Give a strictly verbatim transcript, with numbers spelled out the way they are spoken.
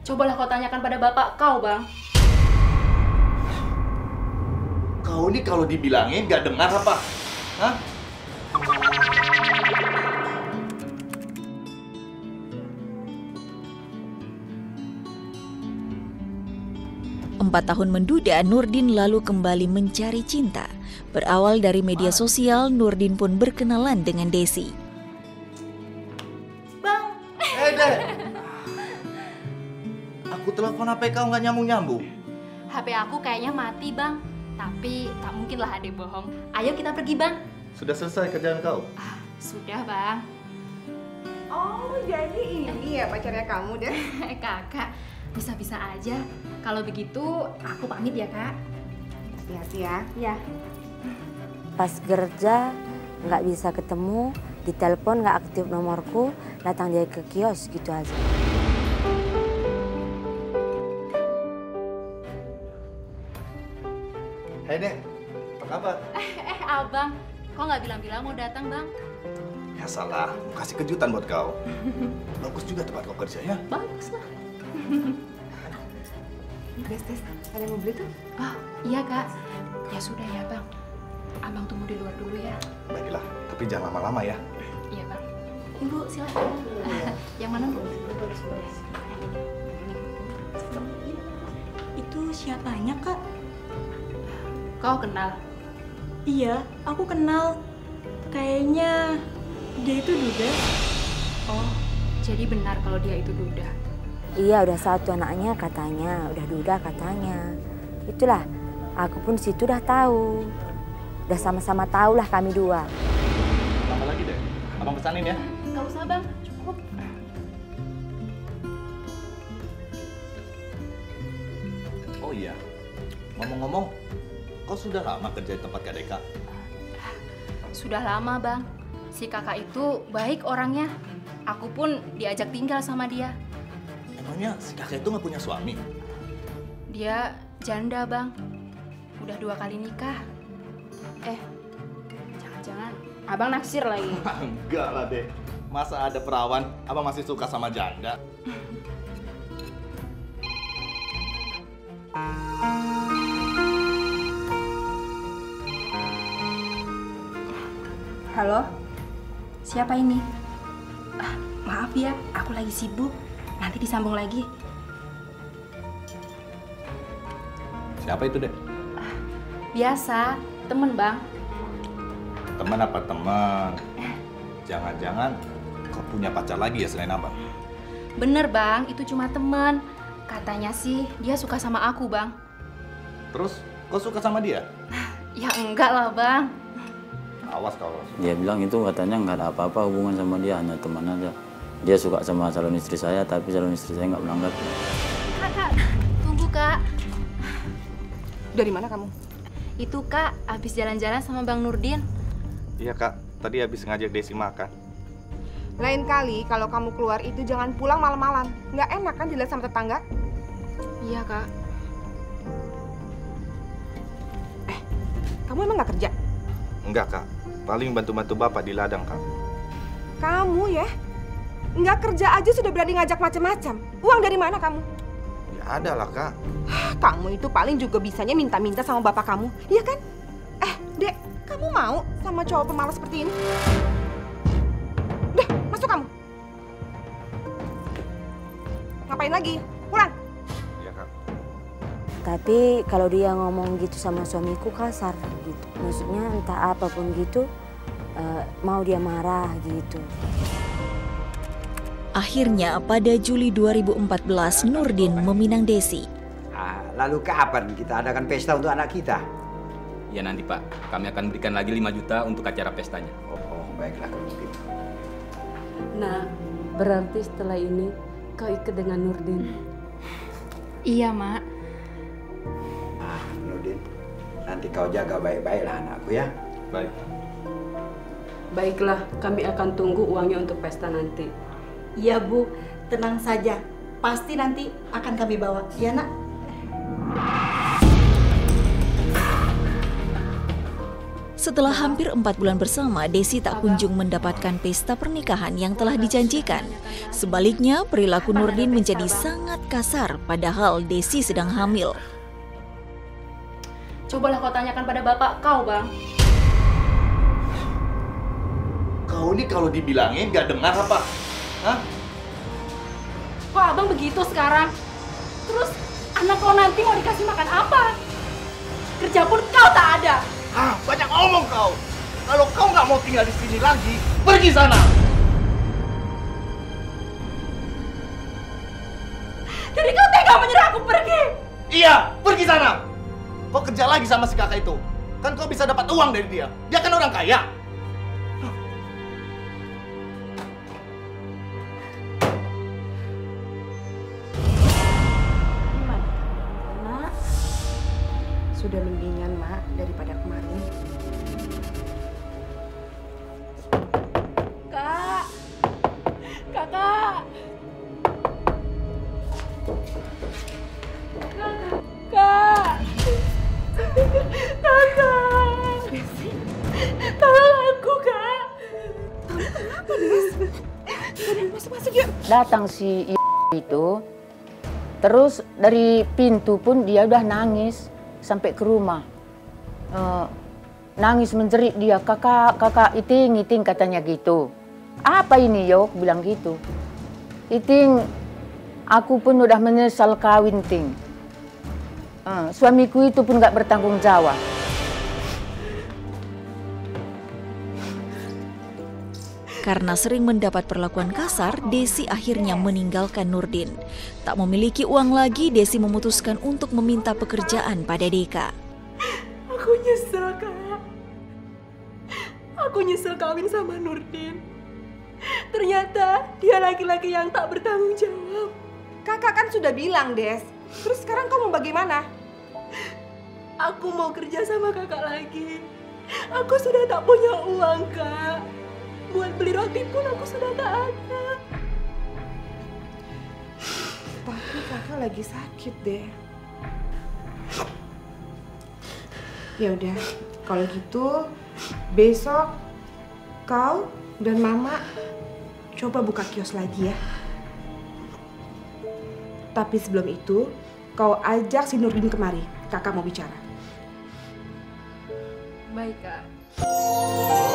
Cobalah kau tanyakan pada bapak kau, Bang. Kau ini kalau dibilangin gak dengar apa? Hah? Empat tahun menduda, Nurdin lalu kembali mencari cinta. Berawal dari media sosial, Nurdin pun berkenalan dengan Desi. Bang! Eh, Dek! Aku telepon H P kau nggak nyambung-nyambung. H P aku kayaknya mati, Bang. Tapi tak mungkin lah adek bohong. Ayo kita pergi, Bang. Sudah selesai kerjaan kau? Ah, sudah, Bang. Oh, jadi ini ya pacarnya kamu deh. Kakak, bisa-bisa aja. Kalau begitu, aku pamit ya, Kak. Hati-hati ya. Ya. Pas kerja nggak bisa ketemu, ditelepon nggak aktif nomorku, datang dia ke kios gitu aja. Hai Dek, apa kabar? Eh, eh, Abang. Kok nggak bilang-bilang mau datang, Bang? Ya salah, mau kasih kejutan buat kau. Bagus juga tempat kau kerja ya. Bagus lah. Des, Des, ada yang mau beli tuh? Oh, iya, Kak. Ya sudah ya, Bang. Abang tunggu di luar dulu ya. Baiklah, tapi jangan lama-lama ya. Iya, Bang. Ibu, silakan. Yang mana, Bu? Itu siapanya, Kak? Kau kenal? Iya, aku kenal. Kayaknya dia itu Duda. Oh, jadi benar kalau dia itu Duda. Iya, udah satu anaknya katanya, udah duda katanya. Itulah, aku pun situ udah tahu. Udah sama-sama tahu lah kami dua. Tambah lagi deh, abang pesanin ya. Nggak usah, Bang. Cukup. Oh iya, ngomong-ngomong, kau sudah lama kerja di tempat Kak Deka? Sudah lama, Bang. Si kakak itu baik orangnya. Aku pun diajak tinggal sama dia. Emangnya si kakak itu nggak punya suami? Dia janda, Bang. Udah dua kali nikah. Eh, jangan-jangan abang naksir lagi. Enggak lah, Dek. Masa ada perawan, abang masih suka sama janda? Halo? Siapa ini? Ah, maaf ya, aku lagi sibuk. Nanti disambung lagi. Siapa itu, Dek? Biasa, temen, Bang. Teman apa teman? Jangan-jangan kau punya pacar lagi ya selain abang? Bener, Bang. Itu cuma temen. Katanya sih dia suka sama aku, Bang. Terus kau suka sama dia? Ya enggak lah, Bang. Awas kau. Dia bilang itu katanya nggak ada apa-apa hubungan sama dia, hanya teman aja. Dia suka sama calon istri saya, tapi calon istri saya nggak menanggapi. Kak, Kak. Tunggu, Kak. Dari mana kamu? Itu, Kak, habis jalan-jalan sama Bang Nurdin. Iya, Kak. Tadi habis ngajak Desi makan. Lain kali kalau kamu keluar itu jangan pulang malam-malam. Nggak enak kan dilihat sama tetangga? Iya, Kak. Eh, kamu emang nggak kerja? Enggak, Kak. Paling bantu-bantu bapak di ladang, Kak. Kamu ya? Nggak kerja aja sudah berani ngajak macam-macam. Uang dari mana kamu? Ya ada lah, Kak. Kamu itu paling juga bisanya minta-minta sama bapak kamu, iya kan? Eh, Dek, kamu mau sama cowok pemalas seperti ini? Udah, masuk kamu. Ngapain lagi? Pulang. Iya, Kak. Tapi kalau dia ngomong gitu sama suamiku kasar gitu. Maksudnya entah apapun gitu, uh, mau dia marah gitu. Akhirnya pada Juli dua ribu empat belas, Nurdin meminang Desi. Ah, lalu kapan kita adakan pesta untuk anak kita? Ya nanti Pak, kami akan berikan lagi lima juta untuk acara pestanya. Oh, oh baiklah kalau begitu. Nah, berarti setelah ini kau ikut dengan Nurdin. Iya, Mak. Ah, Nurdin, nanti kau jaga baik-baiklah anakku ya. Baik. Baiklah, kami akan tunggu uangnya untuk pesta nanti. Iya Bu, tenang saja. Pasti nanti akan kami bawa, ya Nak? Setelah hampir empat bulan bersama, Desi tak kunjung mendapatkan pesta pernikahan yang telah dijanjikan. Sebaliknya, perilaku Nurdin menjadi sangat kasar, padahal Desi sedang hamil. Cobalah kau tanyakan pada bapak kau, Bang. Kau ini kalau dibilangin gak dengar apa? Hah? Kok abang begitu sekarang? Terus anak kau nanti mau dikasih makan apa? Kerja pun kau tak ada. Ah, banyak ngomong kau. Kalau kau nggak mau tinggal di sini lagi, pergi sana. Jadi kau tega menyerah aku pergi? Iya, pergi sana. Kau kerja lagi sama si kakak itu. Kan kau bisa dapat uang dari dia. Dia kan orang kaya. Sudah mendingan, Mak, daripada kemarin. Kak! Kakak! Kak! Kakak! Tolong aku, Kak! Kenapa, Des? Masuk-masuk yuk. Datang si itu, terus dari pintu pun dia udah nangis. Sampai ke rumah, uh, nangis menjerit dia, kakak, kakak, Iting, Iting katanya gitu. Apa ini Yok, bilang gitu. Iting, aku pun udah menyesal kawin, Ting. Uh, suamiku itu pun gak bertanggung jawab. Karena sering mendapat perlakuan kasar, Desi akhirnya meninggalkan Nurdin. Tak memiliki uang lagi, Desi memutuskan untuk meminta pekerjaan pada Deka. Aku nyesel, Kak. Aku nyesel kawin sama Nurdin. Ternyata dia laki-laki yang tak bertanggung jawab. Kakak kan sudah bilang, Des. Terus sekarang kau mau bagaimana? Aku mau kerja sama kakak lagi. Aku sudah tak punya uang, Kak. Buat beli roti pun aku sudah tak ada. Tapi kakak lagi sakit deh. Ya udah, kalau gitu besok kau dan Mama coba buka kios lagi ya. Tapi sebelum itu kau ajak si Nurdin kemari. Kakak mau bicara. Baik, Kak.